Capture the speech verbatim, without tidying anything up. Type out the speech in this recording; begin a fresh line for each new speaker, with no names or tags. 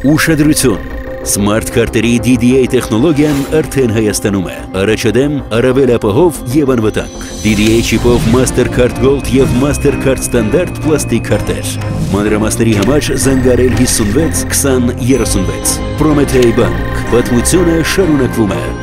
Ուշադրություն։ Smart քարտերի D D A տեխնոլոգիան արդեն Հայաստանում է։ Առաջադեմ, առավել ապահով եւ անվտանգ։ D D A չիպով Mastercard Gold եւ Mastercard Standard պլաստիկ քարտեր։ Մանրամասների համար զանգարել հիսունվեց քսան երեսունվեց։ Prometey Bank։ Պատմությունը շարունակվում է։